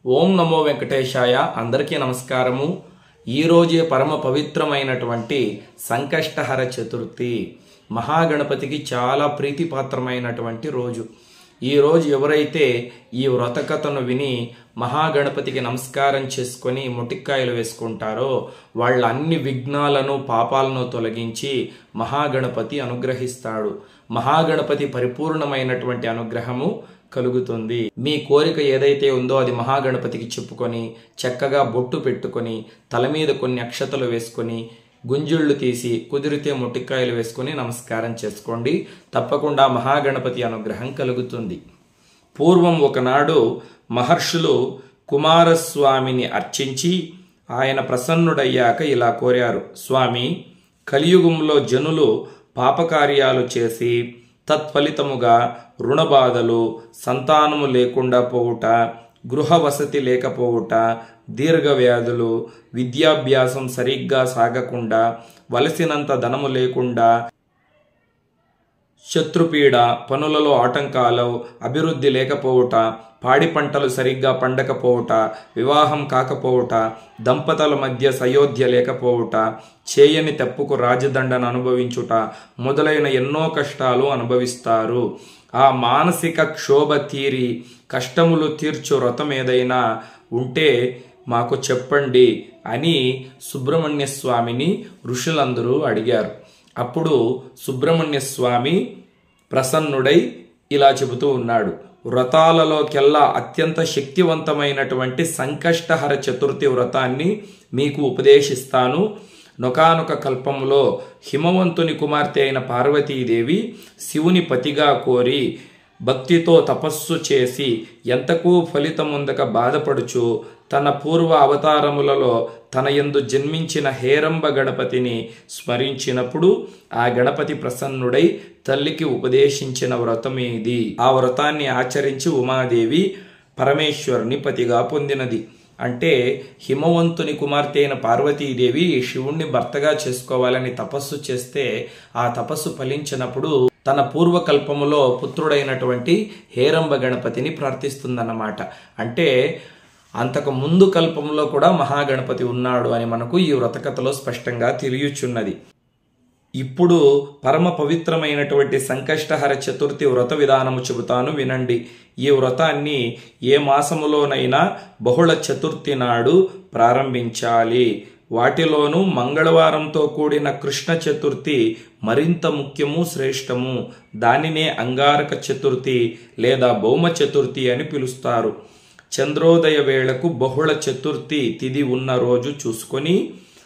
ఓం నమో వెంకటేశాయ. అందరికీ నమస్కారము. ఈరోజే పరమ పవిత్రమైనటువంటి సంకష్టహర చతుర్థి. మహాగణపతికి చాలా ప్రీతిపాత్రమైనటువంటి రోజు. ఈరోజు ఎవరైతే ఈ వ్రతకథను విని మహాగణపతికి నమస్కారం చేసుకొని మొటిక్కాయలు వేసుకుంటారో వాళ్ళ అన్ని విఘ్నాలను పాపాలను తొలగించి మహాగణపతి అనుగ్రహిస్తాడు. మహాగణపతి పరిపూర్ణమైనటువంటి అనుగ్రహము కలుగుతుంది. మీ కోరిక ఏదైతే ఉందో అది మహాగణపతికి చెప్పుకొని చక్కగా బొట్టు పెట్టుకొని తల మీద కొన్ని అక్షతలు వేసుకొని గుంజుళ్ళు తీసి కుదిరితే మొటిక్కాయలు వేసుకొని నమస్కారం చేసుకోండి. తప్పకుండా మహాగణపతి అనుగ్రహం కలుగుతుంది. పూర్వం ఒకనాడు మహర్షులు కుమారస్వామిని అర్చించి ఆయన ప్రసన్నుడయ్యాక ఇలా కోరారు. స్వామి, కలియుగంలో జనులు పాపకార్యాలు చేసి తత్ఫలితముగా రుణబాధలు, సంతానము లేకుండా పోవుట, గృహ వసతి లేకపోవుట, దీర్ఘవ్యాధులు, విద్యాభ్యాసం సరిగ్గా సాగకుండా, వలసినంత ధనము లేకుండా, శత్రుపీడ, పనులలో ఆటంకాలు, అభివృద్ధి లేకపోవుట, పాడి పంటలు సరిగ్గా పండకపోవుట, వివాహం కాకపోవుట, దంపతుల మధ్య సయోధ్య లేకపోవుట, చేయని తప్పుకు రాజదండను అనుభవించుట మొదలైన ఎన్నో కష్టాలు అనుభవిస్తారు. ఆ మానసిక క్షోభ తీరి కష్టములు తీర్చు వ్రతం ఏదైనా ఉంటే మాకు చెప్పండి అని సుబ్రహ్మణ్య స్వామిని ఋషులందరూ అడిగారు. అప్పుడు సుబ్రహ్మణ్య స్వామి ప్రసన్నుడై ఇలా చెబుతూ ఉన్నాడు. వ్రతాలలోకెల్లా అత్యంత శక్తివంతమైనటువంటి సంకష్టహర చతుర్థి వ్రతాన్ని మీకు ఉపదేశిస్తాను. నొకానొక కల్పంలో హిమవంతుని కుమార్తె అయిన పార్వతీదేవి శివుని పతిగా కోరి భక్తితో తపస్సు చేసి ఎంతకు ఫలితముందక బాధపడుచు తన పూర్వ అవతారములలో తన యందు జన్మించిన హేరంబ గణపతిని స్మరించినప్పుడు ఆ గణపతి ప్రసన్నుడై తల్లికి ఉపదేశించిన వ్రతం ఇది. ఆ వ్రతాన్ని ఆచరించి ఉమాదేవి పరమేశ్వరుని పతిగా పొందినది. అంటే హిమవంతుని కుమార్తె అయిన పార్వతీదేవి శివుణ్ణి భర్తగా చేసుకోవాలని తపస్సు చేస్తే ఆ తపస్సు ఫలించినప్పుడు తన పూర్వకల్పములో పుత్రుడైనటువంటి హేరంబ గణపతిని ప్రార్థిస్తుందన్నమాట. అంటే అంతకు ముందు కల్పంలో కూడా మహాగణపతి ఉన్నాడు అని మనకు ఈ వ్రతకథలో స్పష్టంగా తెలియచున్నది. ఇప్పుడు పరమ పవిత్రమైనటువంటి సంకష్టహర చతుర్థి వ్రత విధానము చెబుతాను, వినండి. ఈ వ్రతాన్ని ఏ మాసములోనైనా బహుళ చతుర్థి నాడు ప్రారంభించాలి. వాటిలోనూ మంగళవారంతో కూడిన కృష్ణ చతుర్థి మరింత ముఖ్యము, శ్రేష్టము. దానినే అంగారక చతుర్థి లేదా భౌమ చతుర్థి అని పిలుస్తారు. చంద్రోదయ వేళకు బహుళ చతుర్థి తిథి ఉన్న రోజు చూసుకొని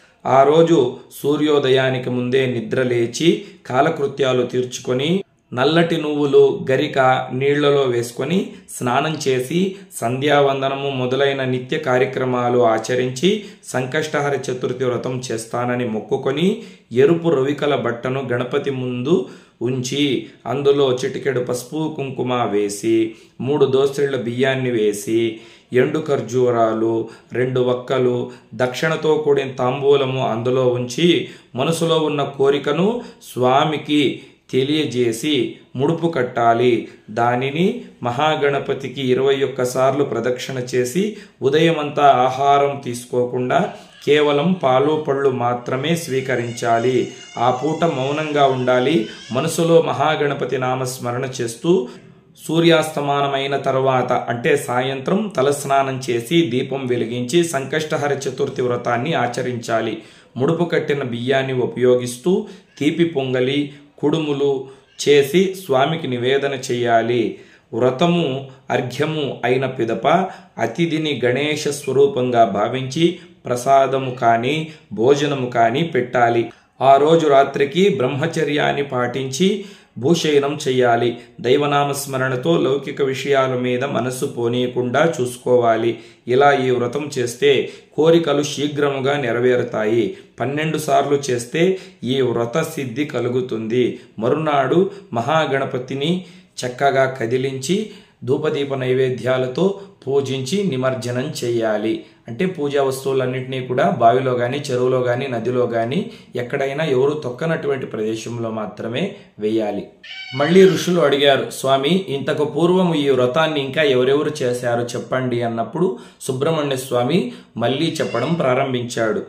ఆ రోజు సూర్యోదయానికి ముందే నిద్రలేచి కాలకృత్యాలు తీర్చుకొని నల్లటి నువ్వులు గరిక నీళ్లలో వేసుకొని స్నానం చేసి సంధ్యావందనము మొదలైన నిత్య కార్యక్రమాలు ఆచరించి సంకష్టహర చతుర్థి వ్రతం చేస్తానని మొక్కుకొని ఎరుపు రవికల బట్టను గణపతి ముందు ఉంచి అందులో చిటికెడు పసుపు కుంకుమ వేసి 3 దోసెళ్ల బియ్యాన్ని వేసి ఎండు ఖర్జూరాలు 2 వక్కలు దక్షిణతో కూడిన తాంబూలము అందులో ఉంచి మనసులో ఉన్న కోరికను స్వామికి తెలియజేసి ముడుపు కట్టాలి. దానిని మహాగణపతికి 21 సార్లు ప్రదక్షిణ చేసి ఉదయమంతా ఆహారం తీసుకోకుండా కేవలం పాలు పళ్ళు మాత్రమే స్వీకరించాలి. ఆ పూట మౌనంగా ఉండాలి. మనసులో మహాగణపతి నామస్మరణ చేస్తూ సూర్యాస్తమానమైన తర్వాత అంటే సాయంత్రం తలస్నానం చేసి దీపం వెలిగించి సంకష్టహర చతుర్థి వ్రతాన్ని ఆచరించాలి. ముడుపు కట్టిన బియ్యాన్ని ఉపయోగిస్తూ తీపి పొంగలి కుడుములు చేసి స్వామికి నివేదన చేయాలి. వ్రతము అర్ఘ్యము అయిన పిదప అతిథిని గణేశ స్వరూపంగా భావించి ప్రసాదము కానీ భోజనము కానీ పెట్టాలి. ఆ రోజు రాత్రికి బ్రహ్మచర్యాన్ని పాటించి భూషయనం చెయ్యాలి. దైవనామస్మరణతో లౌకిక విషయాల మీద మనసు పోనీయకుండా చూసుకోవాలి. ఇలా ఈ వ్రతం చేస్తే కోరికలు శీఘ్రముగా నెరవేరుతాయి. 12 సార్లు చేస్తే ఈ వ్రత సిద్ధి కలుగుతుంది. మరునాడు మహాగణపతిని చక్కగా కదిలించి ధూపదీప నైవేద్యాలతో పూజించి నిమజ్జనం చేయాలి. అంటే పూజా వస్తువులన్నింటినీ కూడా బావిలో కానీ, చెరువులో కానీ, నదిలో కానీ ఎక్కడైనా ఎవరు తొక్కనటువంటి ప్రదేశంలో మాత్రమే వేయాలి. మళ్ళీ ఋషులు అడిగారు, స్వామి ఇంతకు పూర్వం ఈ వ్రతాన్ని ఇంకా ఎవరెవరు చేశారు చెప్పండి అన్నప్పుడు సుబ్రహ్మణ్య స్వామి మళ్ళీ చెప్పడం ప్రారంభించాడు.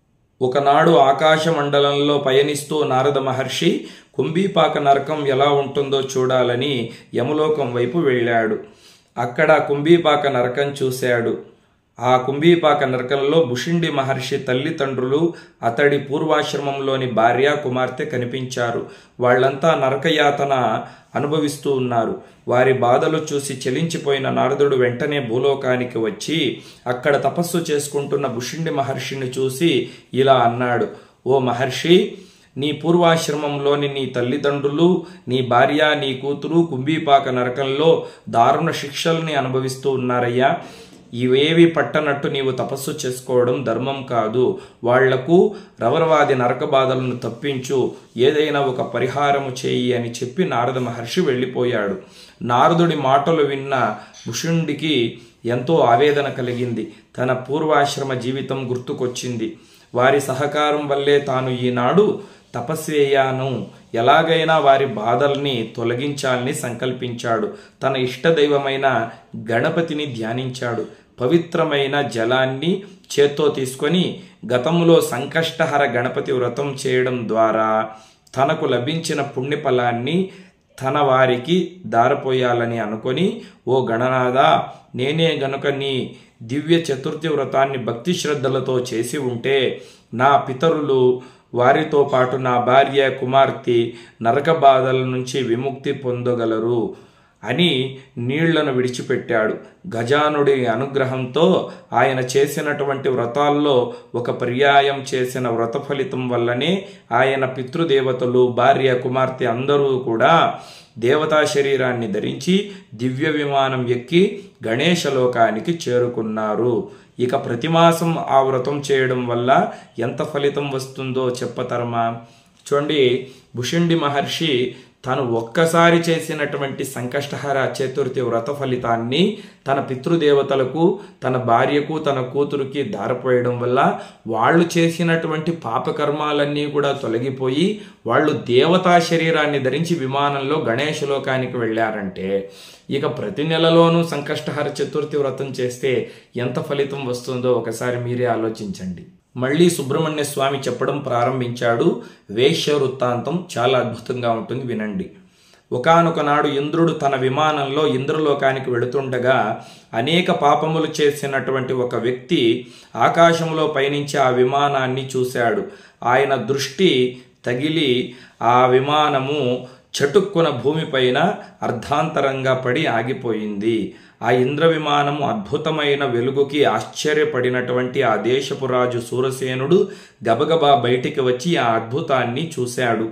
ఒకనాడు ఆకాశ మండలంలో పయనిస్తూ నారద మహర్షి కుంభీపాక నరకం ఎలా ఉంటుందో చూడాలని యమలోకం వైపు వెళ్ళాడు. అక్కడ కుంభీపాక నరకం చూశాడు. ఆ కుంభీపాక నరకంలో భుషిండి మహర్షి తల్లిదండ్రులు, అతడి పూర్వాశ్రమంలోని భార్య, కుమార్తె కనిపించారు. వాళ్ళంతా నరకయాతన అనుభవిస్తూ ఉన్నారు. వారి బాధలు చూసి చలించిపోయిన నారదుడు వెంటనే భూలోకానికి వచ్చి అక్కడ తపస్సు చేసుకుంటున్న భుషిండి మహర్షిని చూసి ఇలా అన్నాడు, ఓ మహర్షి, నీ పూర్వాశ్రమంలోని నీ తల్లిదండ్రులు, నీ భార్య, నీ కూతురు కుంభీపాక నరకంలో దారుణ శిక్షల్ని అనుభవిస్తూ ఉన్నారయ్యా. ఇవేవి పట్టనట్టు నీవు తపస్సు చేసుకోవడం ధర్మం కాదు. వాళ్లకు రవరవాది నరక బాధలను తప్పించు, ఏదైనా ఒక పరిహారము చేయి అని చెప్పి నారద మహర్షి వెళ్ళిపోయాడు. నారదుడి మాటలు విన్న భుషుండికి ఎంతో ఆవేదన కలిగింది. తన పూర్వాశ్రమ జీవితం గుర్తుకొచ్చింది. వారి సహకారం వల్లే తాను ఈనాడు తపస్వేయాను, ఎలాగైనా వారి బాధల్ని తొలగించాలని సంకల్పించాడు. తన ఇష్టదైవమైన గణపతిని ధ్యానించాడు. పవిత్రమైన జలాన్ని చేత్తో తీసుకొని గతంలో సంకష్టహర గణపతి వ్రతం చేయడం ద్వారా తనకు లభించిన పుణ్యఫలాన్ని తన వారికి దారపోయాలని అనుకొని, ఓ గణనాథ, నేనే గనుక నీ దివ్య చతుర్థి వ్రతాన్ని భక్తి శ్రద్ధలతో చేసి ఉంటే నా పితరులు, వారితో పాటు నా భార్య, కుమార్తె నరక బాధల నుంచి విముక్తి పొందగలరు అని నీళ్లను విడిచిపెట్టాడు. గజానుడి అనుగ్రహంతో ఆయన చేసినటువంటి వ్రతాల్లో ఒక పర్యాయం చేసిన వ్రత ఫలితం వల్లనే ఆయన పితృదేవతలు, భార్య, కుమార్తె అందరూ కూడా దేవతా శరీరాన్ని ధరించి దివ్య విమానం ఎక్కి గణేశలోకానికి చేరుకున్నారు. ఇక ప్రతిమాసం ఆ వ్రతం చేయడం వల్ల ఎంత ఫలితం వస్తుందో చెప్పతరమా? చూడండి, భుషుండి మహర్షి తను ఒక్కసారి చేసినటువంటి సంకష్టహర చతుర్థి వ్రత ఫలితాన్ని తన పితృదేవతలకు, తన భార్యకు, తన కూతురుకి దారపోయడం వల్ల వాళ్ళు చేసినటువంటి పాపకర్మాలన్నీ కూడా తొలగిపోయి వాళ్ళు దేవతా శరీరాన్ని ధరించి విమానంలో గణేశలోకానికి వెళ్ళారంటే ఇక ప్రతి నెలలోనూ సంకష్టహర చతుర్థి వ్రతం చేస్తే ఎంత ఫలితం వస్తుందో ఒకసారి మీరే ఆలోచించండి. మళ్ళీ సుబ్రహ్మణ్య స్వామి చెప్పడం ప్రారంభించాడు. వేశ్య వృత్తాంతం చాలా అద్భుతంగా ఉంటుంది, వినండి. ఒకానొక నాడు ఇంద్రుడు తన విమానంలో ఇంద్రలోకానికి వెళుతుండగా అనేక పాపములు చేసినటువంటి ఒక వ్యక్తి ఆకాశంలో పయనించి ఆ విమానాన్ని చూశాడు. ఆయన దృష్టి తగిలి ఆ విమానము చటుక్కున భూమిపైన అర్ధాంతరంగా పడి ఆగిపోయింది. ఆ ఇంద్ర విమానము అద్భుతమైన వెలుగుకి ఆశ్చర్యపడినటువంటి ఆ దేశపు రాజు సూరసేనుడు గబగబా బయటికి వచ్చి ఆ అద్భుతాన్ని చూశాడు.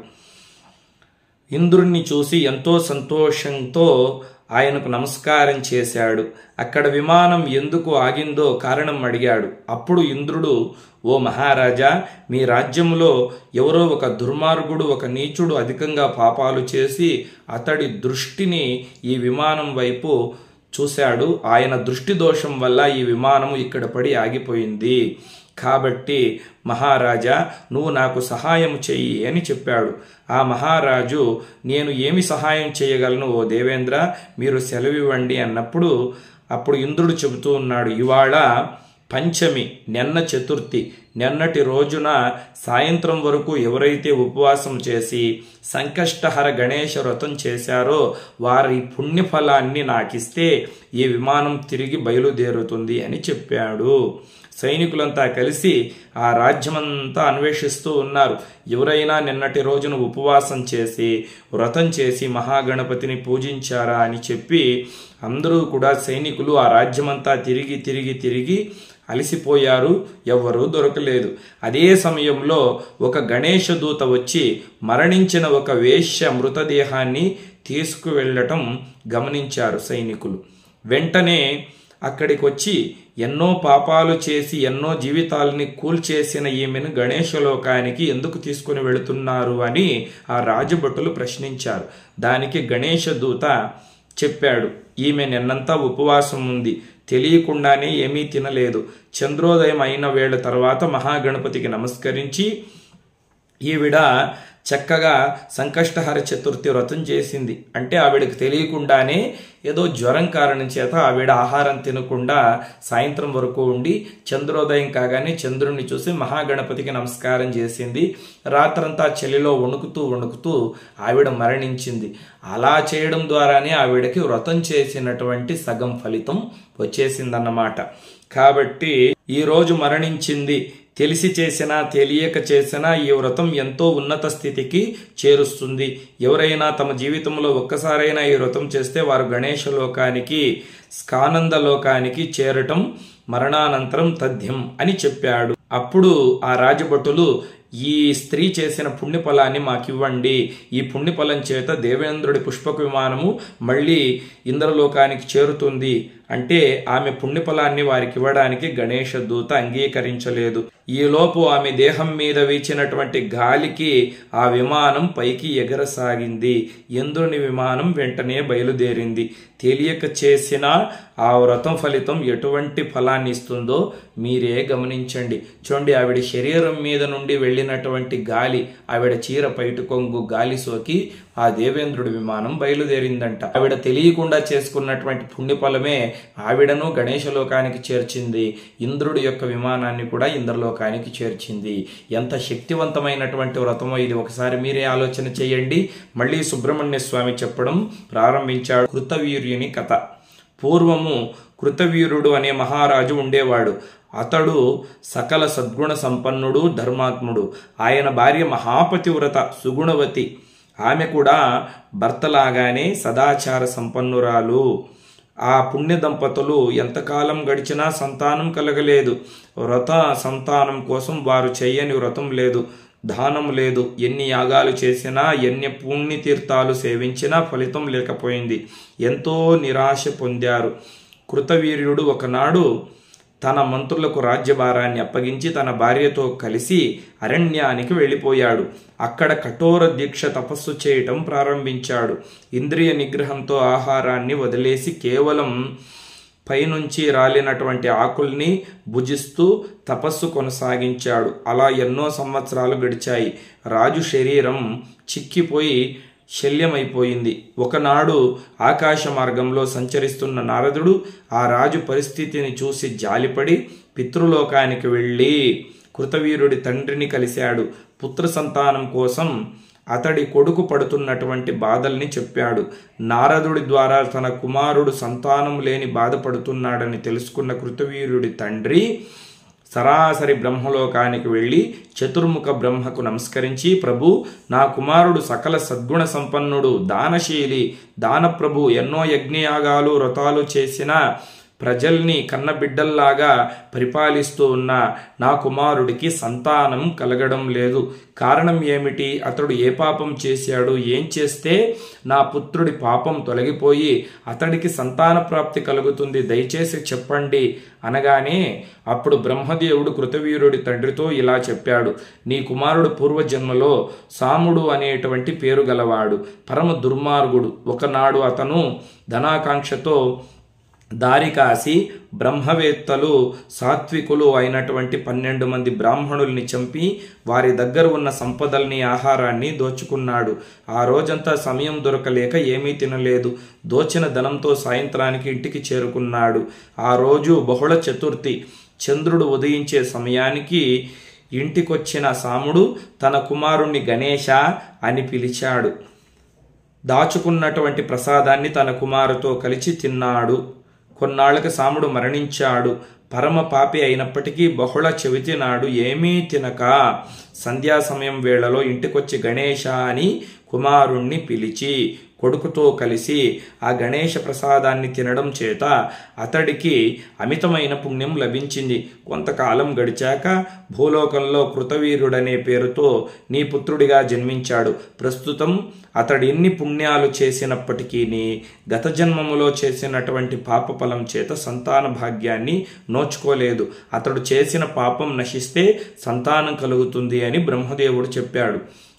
ఇంద్రుణ్ణి చూసి ఎంతో సంతోషంతో ఆయనకు నమస్కారం చేశాడు. అక్కడ విమానం ఎందుకు ఆగిందో కారణం అడిగాడు. అప్పుడు ఇంద్రుడు, ఓ మహారాజా, మీ రాజ్యంలో ఎవరో ఒక దుర్మార్గుడు, ఒక నీచుడు అధికంగా పాపాలు చేసి అతడి దృష్టిని ఈ విమానం వైపు చూశాడు. ఆయన దృష్టి దోషం వల్ల ఈ విమానము ఇక్కడ పడి ఆగిపోయింది. కాబట్టి మహారాజా, నువ్వు నాకు సహాయం చెయ్యి అని చెప్పాడు. ఆ మహారాజు, నేను ఏమి సహాయం చేయగలను ఓ దేవేంద్ర, మీరు సెలవివ్వండి అన్నప్పుడు అప్పుడు ఇంద్రుడు చెబుతూ ఉన్నాడు, ఇవాళ పంచమి, నిన్న చతుర్థి, నిన్నటి రోజున సాయంత్రం వరకు ఎవరైతే ఉపవాసం చేసి సంకష్టహర గణేశ వ్రతం చేశారో వారి పుణ్యఫలాన్ని నాకిస్తే ఈ విమానం తిరిగి బయలుదేరుతుంది అని చెప్పాడు. సైనికులంతా కలిసి ఆ రాజ్యమంతా అన్వేషిస్తూ ఉన్నారు. ఎవరైనా నిన్నటి రోజున ఉపవాసం చేసి వ్రతం చేసి మహాగణపతిని పూజించారా అని చెప్పి అందరూ కూడా సైనికులు ఆ రాజ్యమంతా తిరిగి తిరిగి తిరిగి అలసిపోయారు. ఎవ్వరూ దొరకలేదు. అదే సమయంలో ఒక గణేశ దూత వచ్చి మరణించిన ఒక వేశ్య మృతదేహాన్ని తీసుకువెళ్ళటం గమనించారు సైనికులు. వెంటనే అక్కడికి వచ్చి ఎన్నో పాపాలు చేసి ఎన్నో జీవితాలని కూల్చేసిన ఈమెను గణేశలోకానికి ఎందుకు తీసుకుని వెళుతున్నారు అని ఆ రాజభటులు ప్రశ్నించారు. దానికి గణేశ దూత చెప్పాడు. ఈమె నిన్నంతా ఉపవాసం ఉంది, తెలియకుండానే ఏమీ తినలేదు. చంద్రోదయం అయిన వేళ తర్వాత మహాగణపతికి నమస్కరించి ఈవిడ చక్కగా సంకష్టహర చతుర్థి వ్రతం చేసింది. అంటే ఆవిడకి తెలియకుండానే ఏదో జ్వరం కారణం చేత ఆవిడ ఆహారం తినకుండా సాయంత్రం వరకు ఉండి చంద్రోదయం కాగానే చంద్రుణ్ణి చూసి మహాగణపతికి నమస్కారం చేసింది. రాత్రంతా చలిలో వణుకుతూ ఆవిడ మరణించింది. అలా చేయడం ద్వారానే ఆవిడకి వ్రతం చేసినటువంటి సగం ఫలితం వచ్చేసిందన్నమాట. కాబట్టి ఈరోజు మరణించింది, తెలిసి చేసినా తెలియక చేసినా ఈ వ్రతం ఎంతో ఉన్నత స్థితికి చేరుస్తుంది. ఎవరైనా తమ జీవితంలో ఒక్కసారైనా ఈ వ్రతం చేస్తే వారు గణేశ లోకానికి, స్కానంద లోకానికి చేరటం మరణానంతరం తథ్యం అని చెప్పాడు. అప్పుడు ఆ రాజభటులు, ఈ స్త్రీ చేసిన పుణ్యఫలాన్ని మాకివ్వండి, ఈ పుణ్యఫలం చేత దేవేంద్రుడి పుష్పక విమానము మళ్ళీ ఇంద్రలోకానికి చేరుతుంది అంటే ఆమె పుణ్యఫలాన్ని వారికి ఇవ్వడానికి గణేశ దూత అంగీకరించలేదు. ఈలోపు ఆమె దేహం మీద వీచినటువంటి గాలికి ఆ విమానం పైకి ఎగరసాగింది. ఇంద్రుని విమానం వెంటనే బయలుదేరింది. తెలియక చేసిన ఆ వ్రతం ఫలితం ఎటువంటి ఫలాన్ని ఇస్తుందో మీరే గమనించండి. చూడండి, ఆవిడ శరీరం మీద నుండి వెళ్ళినటువంటి గాలి, ఆవిడ చీర పైట కొంగు గాలి సోకి ఆ దేవేంద్రుడి విమానం బయలుదేరిందంట. ఆవిడ తెలియకుండా చేసుకున్నటువంటి పుణ్యఫలమే ఆవిడను గణేశ లోకానికి చేర్చింది. ఇంద్రుడి యొక్క విమానాన్ని కూడా ఇంద్రలోకానికి చేర్చింది. ఎంత శక్తివంతమైనటువంటి వ్రతమో ఇది ఒకసారి మీరే ఆలోచన చేయండి. మళ్ళీ సుబ్రహ్మణ్య స్వామి చెప్పడం ప్రారంభించాడు కృతవీర్యుని కథ. పూర్వము కృతవీరుడు అనే మహారాజు ఉండేవాడు. అతడు సకల సద్గుణ సంపన్నుడు, ధర్మాత్ముడు. ఆయన భార్య మహాపతివ్రత సుగుణవతి. ఆమె కూడా భర్తలాగానే సదాచార సంపన్నురాలు. ఆ పుణ్య దంపతులు ఎంతకాలం గడిచినా సంతానం కలగలేదు. సంతానం కోసం వారు చెయ్యని వ్రతం లేదు, దానం లేదు. ఎన్ని యాగాలు చేసినా, ఎన్ని పుణ్యతీర్థాలు సేవించినా ఫలితం లేకపోయింది. ఎంతో నిరాశ పొందారు. కృతవీర్యుడు ఒకనాడు తన మంత్రులకు రాజ్యభారాన్ని అప్పగించి తన భార్యతో కలిసి అరణ్యానికి వెళ్ళిపోయాడు. అక్కడ కఠోర దీక్ష తపస్సు చేయటం ప్రారంభించాడు. ఇంద్రియ నిగ్రహంతో ఆహారాన్ని వదిలేసి కేవలం పైనుంచి రాలినటువంటి ఆకుల్ని భుజిస్తూ తపస్సు కొనసాగించాడు. అలా ఎన్నో సంవత్సరాలు గడిచాయి. రాజు శరీరం చిక్కిపోయి శల్యమైపోయింది. ఒకనాడు ఆకాశ మార్గంలో సంచరిస్తున్న నారదుడు ఆ రాజు పరిస్థితిని చూసి జాలిపడి పితృలోకానికి వెళ్ళి కృతవీరుడి తండ్రిని కలిశాడు. పుత్ర సంతానం కోసం అతడి కొడుకు పడుతున్నటువంటి బాధల్ని చెప్పాడు. నారదుడి ద్వారా తన కుమారుడు సంతానం లేని బాధపడుతున్నాడని తెలుసుకున్న కృతవీరుడి తండ్రి సరాసరి బ్రహ్మలోకానికి వెళ్ళి చతుర్ముఖ బ్రహ్మకు నమస్కరించి, ప్రభు, నా కుమారుడు సకల సద్గుణ సంపన్నుడు, దానశీలి, దానప్రభు, ఎన్నో యజ్ఞయాగాలు వ్రతాలు చేసిన ప్రజల్ని కన్నబిడ్డల్లాగా పరిపాలిస్తూ ఉన్న నా కుమారుడికి సంతానం కలగడం లేదు. కారణం ఏమిటి? అతడు ఏ పాపం చేశాడు? ఏం చేస్తే నా పుత్రుడి పాపం తొలగిపోయి అతడికి సంతాన ప్రాప్తి కలుగుతుంది? దయచేసి చెప్పండి అనగానే అప్పుడు బ్రహ్మదేవుడు కృతవీరుడి తండ్రితో ఇలా చెప్పాడు. నీ కుమారుడు పూర్వజన్మలో సాముడు అనేటువంటి పేరు గలవాడు, పరమ దుర్మార్గుడు. ఒకనాడు అతను ధనాకాంక్షతో దారి కాసి బ్రహ్మవేత్తలు, సాత్వికులు అయినటువంటి 12 మంది బ్రాహ్మణుల్ని చంపి వారి దగ్గర ఉన్న సంపదల్ని, ఆహారాన్ని దోచుకున్నాడు. ఆ రోజంతా సమయం దొరకలేక ఏమీ తినలేదు. దోచిన ధనంతో సాయంత్రానికి ఇంటికి చేరుకున్నాడు. ఆ రోజు బహుళ చతుర్థి. చంద్రుడు ఉదయించే సమయానికి ఇంటికొచ్చిన సాముడు తన కుమారుణ్ణి గణేశ అని పిలిచాడు. దాచుకున్నటువంటి ప్రసాదాన్ని తన కుమారుతో కలిసి తిన్నాడు. కొన్నాళ్లకు సాముడు మరణించాడు. పరమ పాపి అయినప్పటికీ బహుళ చవితి నాడు ఏమీ తినక సంధ్యా సమయం వేళలో ఇంటికొచ్చి గణేశ అని కుమారుణ్ణి పిలిచి కొడుకుతో కలిసి ఆ గణేశ ప్రసాదాన్ని తినడం చేత అతడికి అమితమైన పుణ్యం లభించింది. కొంతకాలం గడిచాక భూలోకంలో కృతవీరుడనే పేరుతో నీ పుత్రుడిగా జన్మించాడు. ప్రస్తుతం అతడు ఎన్ని పుణ్యాలు చేసినప్పటికీ గత జన్మములో చేసినటువంటి పాపఫలం చేత సంతాన భాగ్యాన్ని నోచుకోలేదు. అతడు చేసిన పాపం నశిస్తే సంతానం కలుగుతుంది అని బ్రహ్మదేవుడు చెప్పాడు.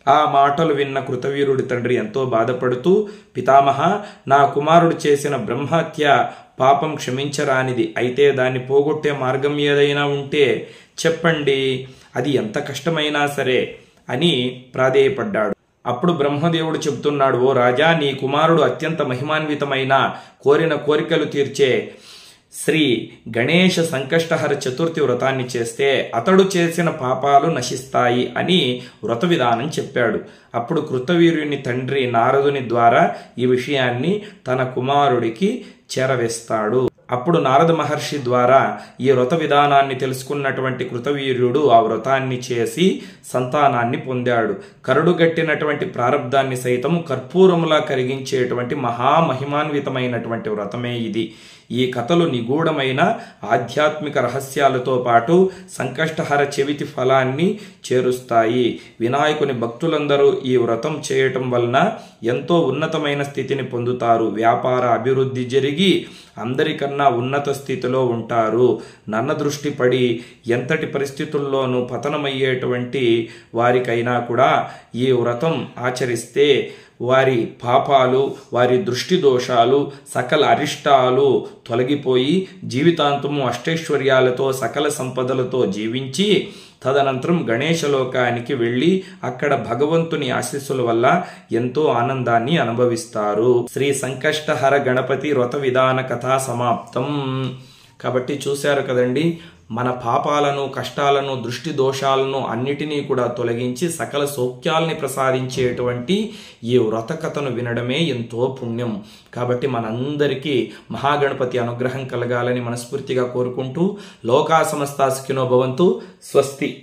ఆ మాటలు విన్న కృతవీరుడి తండ్రి ఎంతో బాధపడుతూ, పితామహ, నా కుమారుడు చేసిన బ్రహ్మహత్య పాపం క్షమించరానిది. అయితే దాన్ని పోగొట్టే మార్గం ఏదైనా ఉంటే చెప్పండి, అది ఎంత కష్టమైనా సరే అని ప్రాధేయపడ్డాడు. అప్పుడు బ్రహ్మదేవుడు చెబుతున్నాడు, ఓ రాజా, నీ కుమారుడు అత్యంత మహిమాన్వితమైన కోరిన కోరికలు తీర్చే శ్రీ గణేష సంకష్టహర చతుర్థి వ్రతాన్ని చేస్తే అతడు చేసిన పాపాలు నశిస్తాయి అని వ్రత విధానం చెప్పాడు. అప్పుడు కృతవీర్యుని తండ్రి నారదుని ద్వారా ఈ విషయాన్ని తన కుమారుడికి చేరవేస్తాడు. అప్పుడు నారద మహర్షి ద్వారా ఈ వ్రత విధానాన్ని తెలుసుకున్నటువంటి కృతవీర్యుడు ఆ వ్రతాన్ని చేసి సంతానాన్ని పొందాడు. కరడుగట్టినటువంటి ప్రారబ్ధాన్ని సైతం కర్పూరములా కరిగించేటువంటి మహామహిమాన్వితమైనటువంటి వ్రతమే ఇది. ఈ కథలు నిగూఢమైన ఆధ్యాత్మిక రహస్యాలతో పాటు సంకష్టహర చెవితి ఫలాన్ని చేరుస్తాయి. వినాయకుని భక్తులందరూ ఈ వ్రతం చేయటం వలన ఎంతో ఉన్నతమైన స్థితిని పొందుతారు. వ్యాపార అభివృద్ధి జరిగి అందరికన్నా ఉన్నత స్థితిలో ఉంటారు. నన్న దృష్టి పడి ఎంతటి పరిస్థితుల్లోనూ పతనమయ్యేటువంటి వారికైనా కూడా ఈ వ్రతం ఆచరిస్తే వారి పాపాలు, వారి దృష్టి దోషాలు, సకల అరిష్టాలు తొలగిపోయి జీవితాంతము అష్టైశ్వర్యాలతో సకల సంపదలతో జీవించి తదనంతరం గణేశలోకానికి వెళ్ళి అక్కడ భగవంతుని ఆశీస్సుల వల్ల ఎంతో ఆనందాన్ని అనుభవిస్తారు. శ్రీ సంకష్టహర గణపతి వ్రత విధాన కథా సమాప్తం. కాబట్టి చూశారు కదండి, మన పాపాలను, కష్టాలను, దృష్టి దోషాలను అన్నిటినీ కూడా తొలగించి సకల సౌఖ్యాల్ని ప్రసాదించేటువంటి ఈ వ్రత కథను వినడమే ఎంతో పుణ్యం. కాబట్టి మనందరికీ మహాగణపతి అనుగ్రహం కలగాలని మనస్ఫూర్తిగా కోరుకుంటూ, లోకా సమస్తా సుఖినో భవంతు. స్వస్తి.